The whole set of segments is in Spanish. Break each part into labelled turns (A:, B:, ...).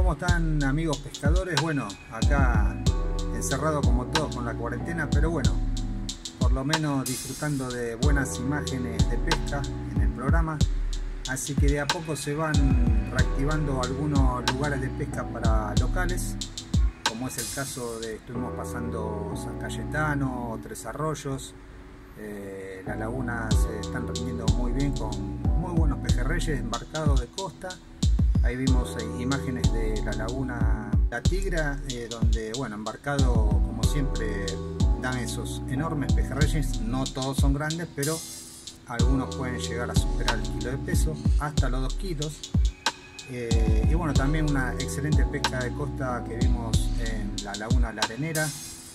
A: ¿Cómo están, amigos pescadores? Bueno, acá encerrado como todos con la cuarentena, pero bueno, por lo menos disfrutando de buenas imágenes de pesca en el programa. Así que de a poco se van reactivando algunos lugares de pesca para locales, como es el caso de, estuvimos pasando San Cayetano, Tres Arroyos. Las lagunas se están rindiendo muy bien con muy buenos pejerreyes embarcados de costa. Ahí vimos imágenes de la laguna La Tigra, donde, bueno, embarcado como siempre dan esos enormes pejerreyes. No todos son grandes, pero algunos pueden llegar a superar el kilo de peso, hasta los 2 kilos. Y bueno, también una excelente pesca de costa que vimos en la laguna La Arenera.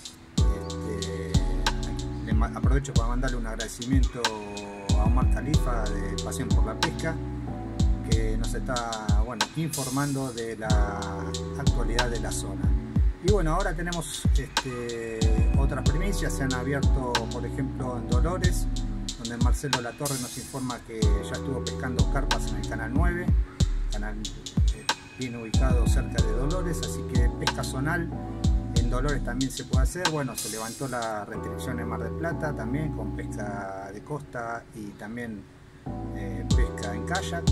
A: Aprovecho para mandarle un agradecimiento a Omar Khalifa de Pasión por la Pesca, que nos está, bueno, informando de la actualidad de la zona. Y bueno, ahora tenemos otras primicias. Se han abierto, por ejemplo, en Dolores, donde Marcelo Latorre nos informa que ya estuvo pescando carpas en el canal 9, canal bien ubicado cerca de Dolores, así que pesca zonal en Dolores también se puede hacer. Bueno, se levantó la restricción en Mar del Plata también con pesca de costa y también pesca en kayak.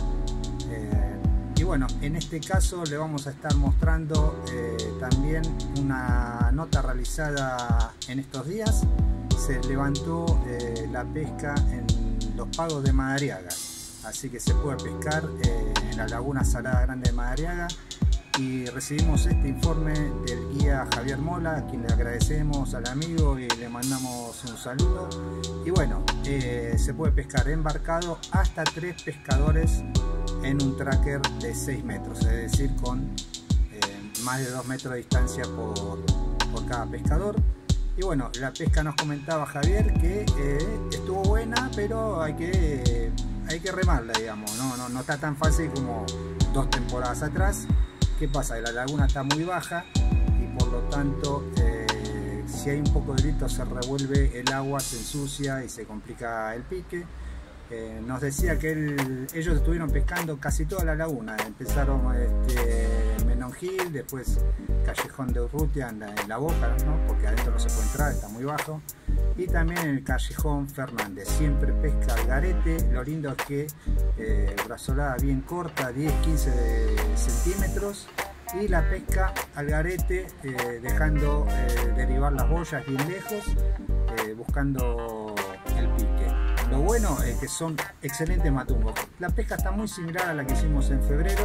A: Y bueno, en este caso le vamos a estar mostrando también una nota realizada en estos días. Se levantó la pesca en los pagos de Madariaga, así que se puede pescar en la laguna Salada Grande de Madariaga. Y recibimos este informe del guía Javier Mola, a quien le agradecemos al amigo y le mandamos un saludo. Y bueno, se puede pescar embarcado hasta 3 pescadores en un tracker de 6 metros, es decir, con más de 2 metros de distancia por cada pescador. Y bueno, la pesca, nos comentaba Javier, que estuvo buena, pero hay que remarla, digamos. No está tan fácil como 2 temporadas atrás. ¿Qué pasa? La laguna está muy baja y por lo tanto si hay un poco de viento se revuelve el agua, se ensucia y se complica el pique. Nos decía que ellos estuvieron pescando casi toda la laguna. Empezaron Menonjil, después Callejón de Urrutia en la boca, ¿no? Porque adentro no se puede entrar, está muy bajo. Y también en el Callejón Fernández. Siempre pesca al garete. Lo lindo es que brazolada bien corta, 10-15 centímetros. Y la pesca al garete, dejando derivar las boyas bien lejos, buscando el pique. Lo bueno es que son excelentes matungos. La pesca está muy similar a la que hicimos en febrero,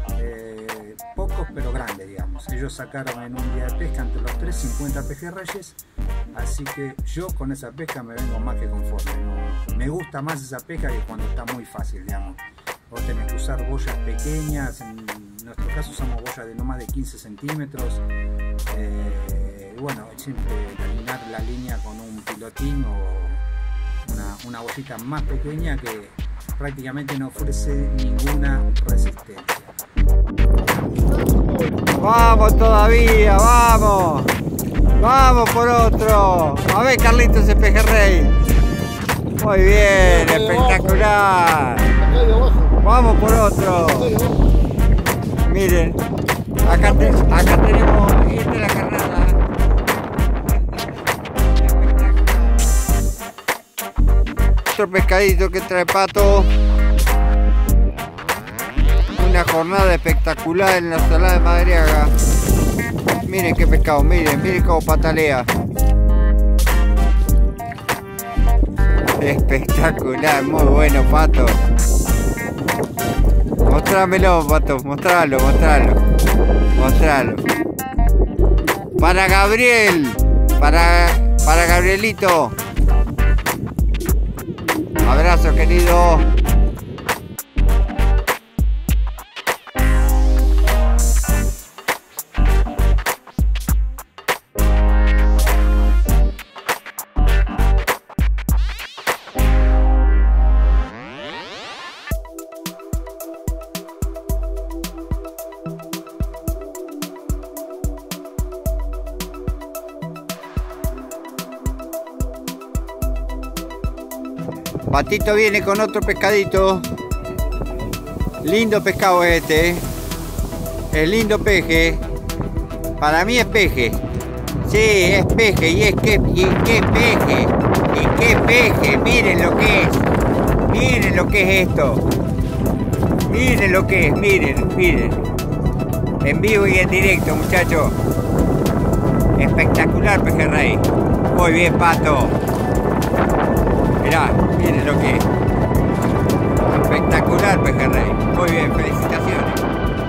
A: pocos pero grandes, digamos. Ellos sacaron en un día de pesca entre los 3 50 pejerreyes, así que yo con esa pesca me vengo más que conforme. ¿No? Me gusta más esa pesca que cuando está muy fácil, digamos. Vos tenés que usar boyas pequeñas, en nuestro caso usamos boyas de no más de 15 centímetros. Bueno, siempre terminar la línea con un pilotín o una bollita más pequeña que prácticamente no ofrece ninguna resistencia.
B: Vamos todavía, vamos. Vamos por otro. A ver, Carlitos, ese pejerrey. Muy bien, espectacular. Vamos por otro. Miren, acá tenemos, esta es la carnada. Otro pescadito que trae Pato. Una jornada espectacular en la Salada de Madariaga. Miren qué pescado, miren cómo patalea. Espectacular, muy bueno, Pato. Mostrámelo, Pato, mostralo. Para Gabriel, para Gabrielito. Abrazo, querido. Patito viene con otro pescadito. Lindo pescado este. Es lindo peje. Para mí es peje. Sí, es peje. ¿Y qué peje? ¿Y qué peje? Miren lo que es. Miren lo que es esto. Miren lo que es. Miren. En vivo y en directo, muchachos. Espectacular pejerrey. Muy bien, Pato. Mirá, miren lo que es. Espectacular pejerrey. Muy bien, felicitaciones.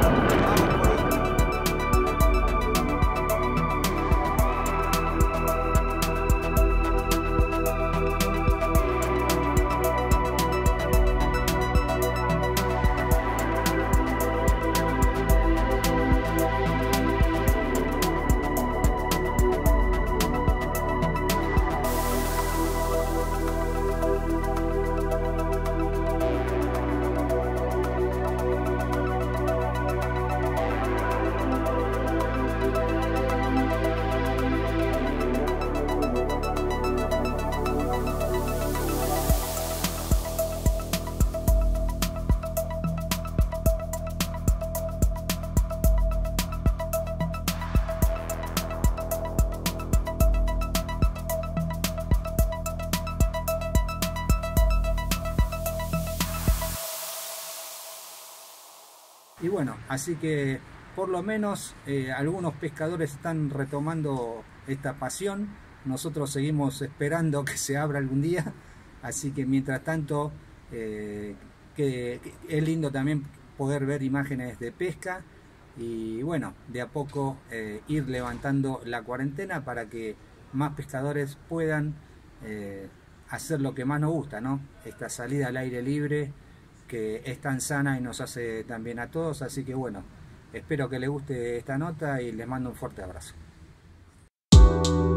A: Y bueno, así que por lo menos algunos pescadores están retomando esta pasión. Nosotros seguimos esperando que se abra algún día. Así que mientras tanto, que es lindo también poder ver imágenes de pesca. Y bueno, de a poco ir levantando la cuarentena para que más pescadores puedan hacer lo que más nos gusta, ¿no? Esta salida al aire libre, que es tan sana y nos hace tan bien a todos. Así que bueno, espero que les guste esta nota y les mando un fuerte abrazo.